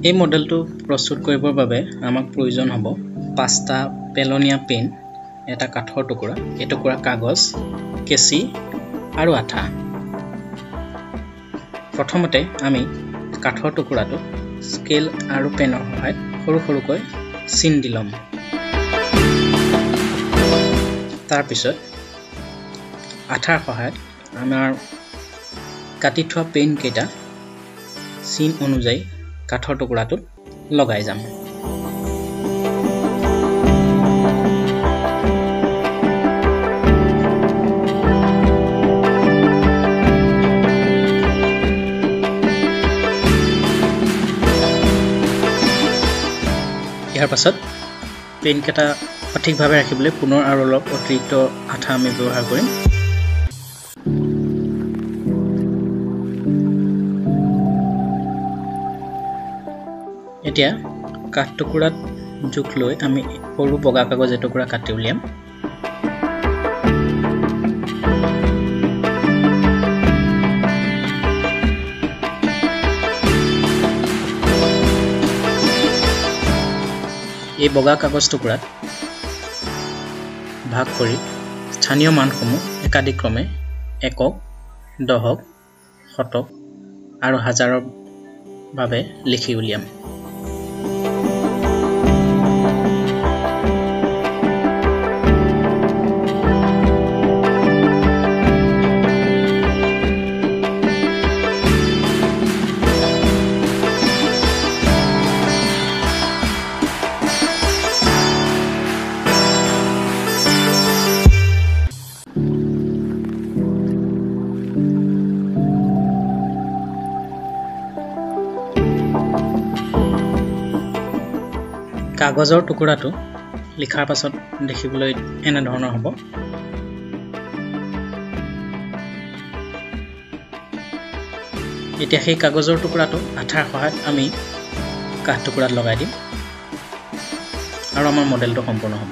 এই মডেলটো প্ৰস্তুত কৰিবৰ বাবে আমাক প্ৰয়োজন হ'ব 5টা পেলনীয়া পেন, এটা কাঠৰ টুকুৰা, এটুকুৰা কাগজ, কেঁচি আৰু আঠা। প্ৰথমতে আমি কাঠৰ টুকুৰাটো স্কেল আৰু পেনৰ সহায়ত সৰু সৰুকৈ চিন দি ল'ম। তাৰ পিছত আঠাৰ সহায়ত আমাৰ কাটি থোৱা পেন কেইটা চিন অনুযায়ী কাঠৰ টুকুৰাটোত লগাই যাম। ইয়াৰ পাছত পেন কেইটা সঠিকভাৱে ৰাখিবলৈ পুনৰ আৰু অলপ অতিৰিক্ত আঠা আমি ব্যৱহাৰ কৰিম। এতিয়া কাঠ টুকুৰাত জোখ লৈ আমি সৰু বগা কাগজ এটুকুৰা কাটি উলিয়াম। এই বগা কাগজ টুকুৰাত ভাগ কৰি স্থানীয় মানসমূহ একাদিক্ৰমে একক, দশক, শতক আৰু হাজাৰৰ বাবে লিখি উলিয়াম। কাগজৰ টুকুৰাটো লিখাৰ পাছত দেখিবলৈ এনে ধৰণৰ হ'ব। এতিয়া সেই কাগজৰ টুকুৰাটো আঠাৰ সহায়ত আমি কাঠ টুকুৰাত লগাই দিম আৰু আমাৰ মডেলটো সম্পূৰ্ণ হ'ব।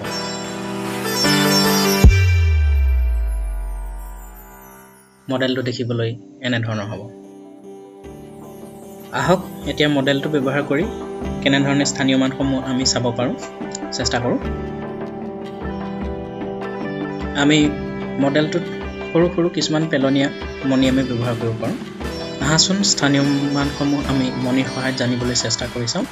মডেলটো দেখিবলৈ এনে ধৰণৰ হ'ব। আহক এতিয়া মডেলটো ব্যৱহাৰ কৰি কেনেধৰণে স্থানীয় মানসমূহ আমি চাব পাৰোঁ চেষ্টা কৰোঁ। আমি মডেলটোত সৰু সৰু কিছুমান পেলনীয়া মণি আমি ব্যৱহাৰ কৰিব পাৰোঁ। আহাচোন স্থানীয় মানসমূহ আমি মণিৰ সহায়ত জানিবলৈ চেষ্টা কৰি চাওঁ।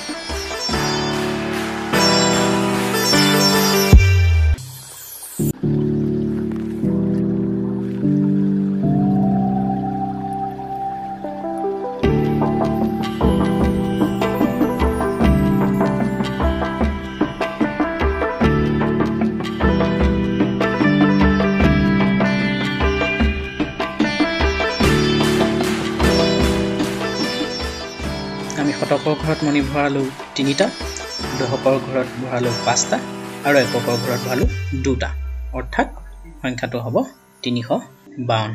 আমি শতকৰ ঘৰত মণি ভৰালোঁ 3টা, দশকৰ ঘৰত ভৰালোঁ 5টা আৰু এককৰ ঘৰত ভৰালোঁ 2টা, অৰ্থাৎ সংখ্যাটো হ'ব 352।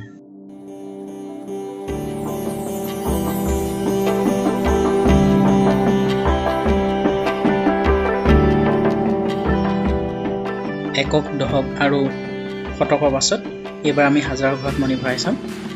একক, দশক আৰু শতকৰ পাছত এইবাৰ আমি হাজাৰৰ ঘৰত মণি ভৰাই চাম।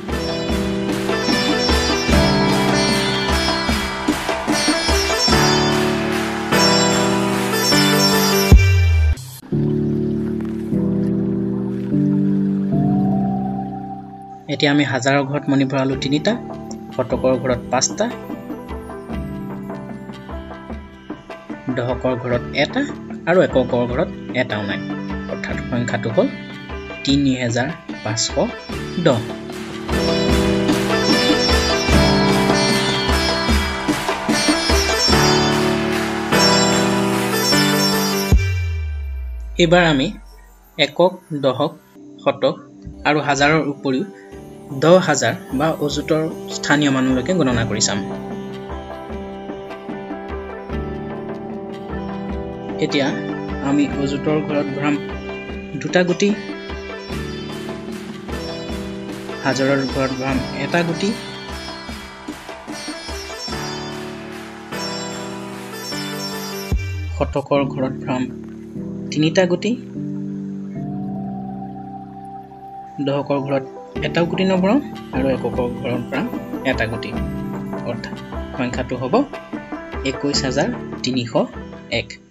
এতিয়া আমি হাজাৰৰ ঘৰত মণি ভৰালোঁ 3টা, শতকৰ ঘৰত 5টা, দশকৰ ঘৰত 1টা আৰু এককৰ ঘৰত 1টাও নাই, অৰ্থাৎ সংখ্যাটো হ'ল 3510। এইবাৰ আমি একক, দশক, শতক আৰু হাজাৰৰ উপৰিও 10,000 বা অযুতৰ স্থানীয় মানলৈকে গণনা কৰি চাম। এতিয়া আমি অযুতৰ ঘৰত ভৰাম 2টা গুটি, হাজাৰৰ ঘৰত ভৰাম 1টা গুটি, শতকৰ ঘৰত ভৰাম 3টা গুটি, দশকৰ ঘৰত 1টাও গুটি নভৰাওঁ আৰু এককৰ ঘৰত ভৰাম 1টা গুটি, অৰ্থাৎ সংখ্যাটো হ'ব 21,301